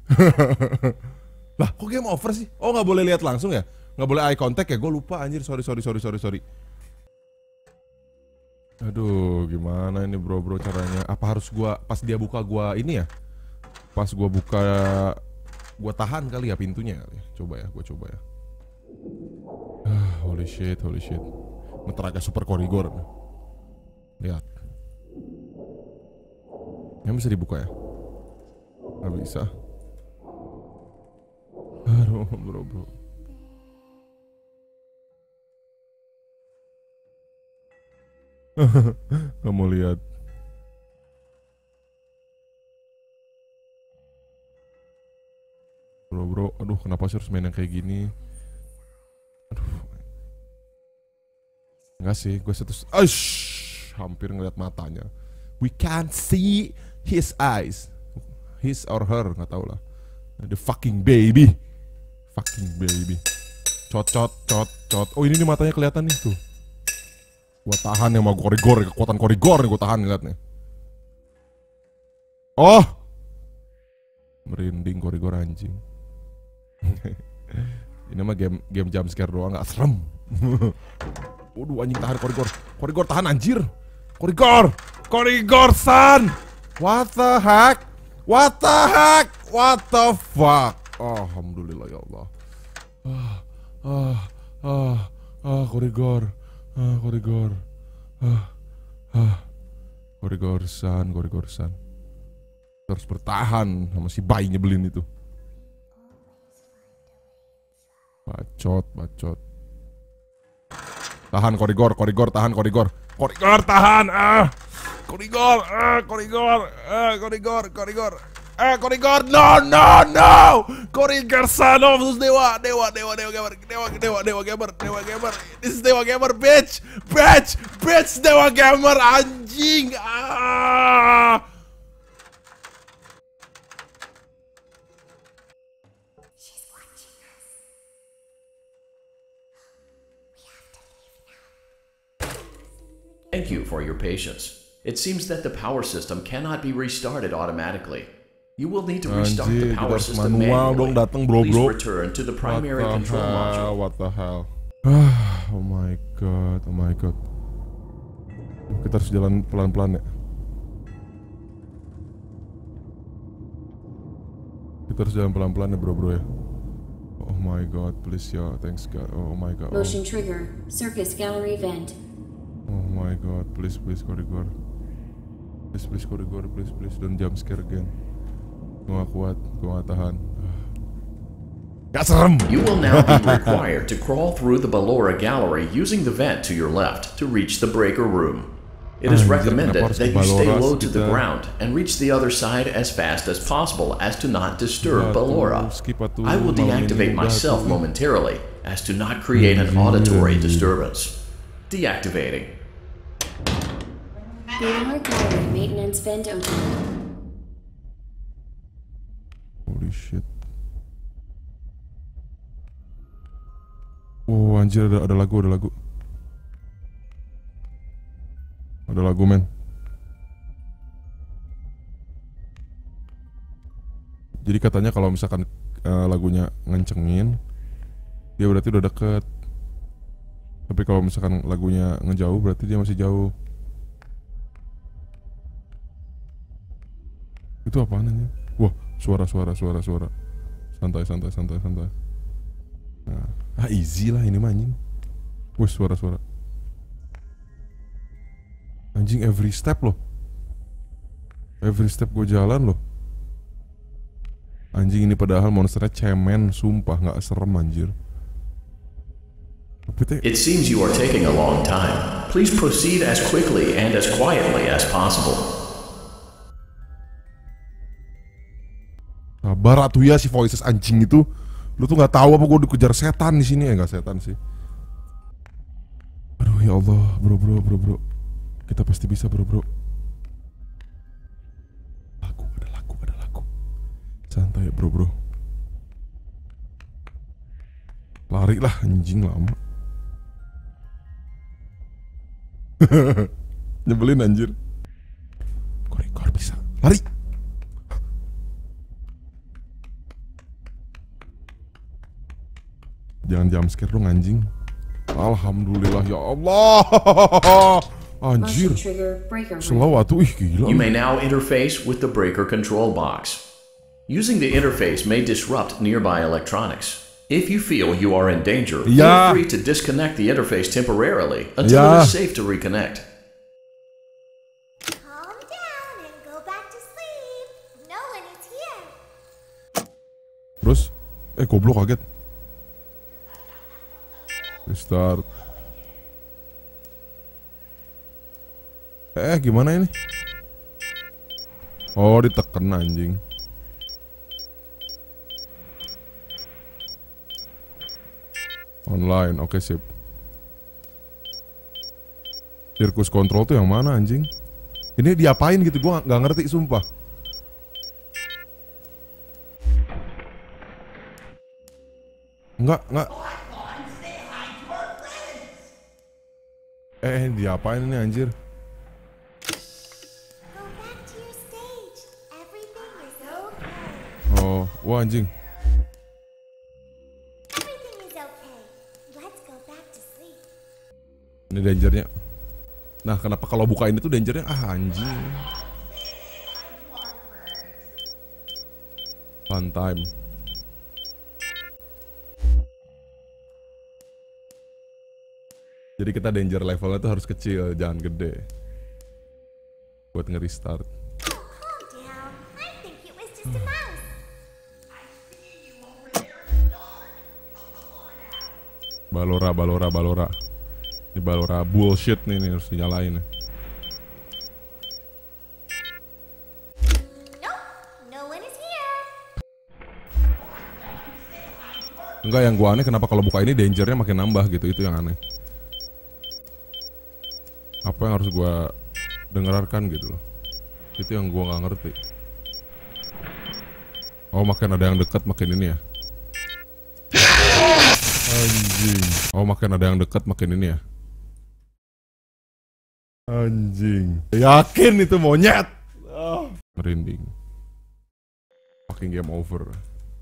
Lah kok game over sih? Oh nggak boleh lihat langsung ya? Nggak boleh eye contact ya? Gue lupa anjir, sorry. Aduh gimana ini bro caranya? Apa harus gua pas dia buka gua ini ya? Pas gua buka gua tahan kali ya pintunya kali ya? Gua coba ya. Holy shit. Bentar agak super korigor. Lihat. Yang bisa dibuka ya? Nggak bisa. Aduh bro. Nggak mau lihat. Bro, aduh kenapa sih harus main yang kayak gini? Aduh. Enggak sih, gue hampir ngeliat matanya. We can't see his eyes. His or her, nggak tahu lah. The fucking baby. Cot. Oh ini nih matanya kelihatan nih tuh. Gua tahan yang mau korigor, kekuatan korigor nih gua tahan liatnya. Oh, merinding korigor anjing. Ini mah game jump scare doang, nggak serem. Waduh anjing tahan korigor tahan anjir. Korigor san. What the heck? What the fuck? Oh, alhamdulillah ya Allah. Korigor san. Terus bertahan sama si bayi nyebelin itu. Bacot. Tahan korigor tahan. Korigor. No. Korigor son of Dewa Gamer. This is Dewa Gamer, bitch. Dewa Gamer anjing. Thank you for your patience. It seems that the power system cannot be restarted automatically. You will need to restart the power system manually. Please return to the primary control module. What the hell? Oh my god. Kita harus jalan pelan-pelan ya. Bro ya. Oh my god, please ya, thanks God. Oh my god. Motion trigger, circus gallery vent. Oh my god, please korigor. Please korigor, please don't jump scare again. Gue gak kuat, gue gak tahan. Gak serem. You will now be required to crawl through the Ballora gallery using the vent to your left to reach the breaker room. It is recommended that you stay low to the ground and reach the other side as fast as possible as to not disturb Ballora. I will deactivate myself momentarily as to not create an auditory disturbance. Deactivating. Ballora gallery maintenance vent open. Holy shit. Oh anjir ada lagu. Ada lagu men. Jadi katanya kalau misalkan lagunya ngencengin, dia berarti udah deket. Tapi kalau misalkan lagunya ngejauh berarti dia masih jauh. Itu apaan ini? Wah, suara. Santai. Nah, easy lah ini mah anjing. Wah, suara. Anjing every step loh. Every step gue jalan loh. Anjing ini padahal monsternya cemen, sumpah nggak serem anjir. It seems you are taking a long time. Please proceed as quickly and as quietly as possible. Sabar atuh ya si voices anjing itu. Lu tuh nggak tahu apa gue dikejar setan di sini ya, nggak setan sih. Aduh ya Allah, bro. Kita pasti bisa bro. Ada lagu. Santai bro. Lari lah anjing lama. Nyebelin anjir. Korigor bisa. Lari. jangan jumpscare dong anjing. Alhamdulillah ya Allah. Anjir. Slow atuh, ih gila. You may now interface with the breaker control box. Using the interface may disrupt nearby electronics. If you feel you are in danger, feel free to disconnect the interface temporarily until it is safe to reconnect. Calm down and go back to sleep. No one is here. Terus, goblok kaget. Restart. Gimana ini? Oh, ditekan anjing. Online, oke sip. Sirkus kontrol tuh yang mana anjing? Ini diapain gitu, gua nggak ngerti sumpah. Enggak. Diapain ini anjir? Oh, wah anjing. Ini dangernya. Nah, kenapa kalau buka ini tuh dangernya? Anjing. Fun time. Jadi kita danger levelnya tuh harus kecil, jangan gede. Buat nge-restart. Balora. Ini Balora bullshit nih harus dinyalain. Enggak, yang gua aneh kenapa kalau buka ini dangernya makin nambah gitu, itu yang aneh. Apa yang harus gua dengarkan gitu loh. Itu yang gua nggak ngerti. Oh, makin ada yang dekat makin ini ya. Anjing. Oh, makin ada yang dekat makin ini ya. Anjing. Yakin itu monyet. Merinding. Fucking game over.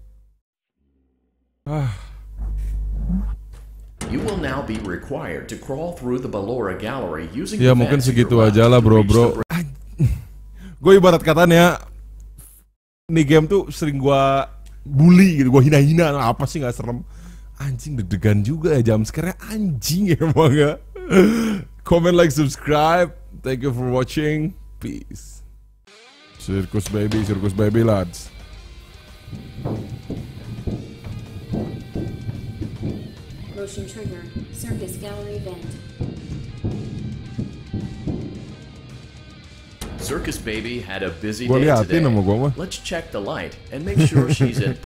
You will now be required to crawl through the Ballora Gallery using ya mungkin segitu aja lah bro. Gue ibarat katanya nih game tuh sering gue bully gitu, gue hina-hina. Apa sih nggak serem? Anjing, deg-degan juga ya jumpscare-nya anjing emang ya. Comment, like, subscribe. Thank you for watching. Peace. Circus baby lads. Motion trigger. Circus gallery vent. Circus Baby had a busy day today. Let's check the light and make sure she's in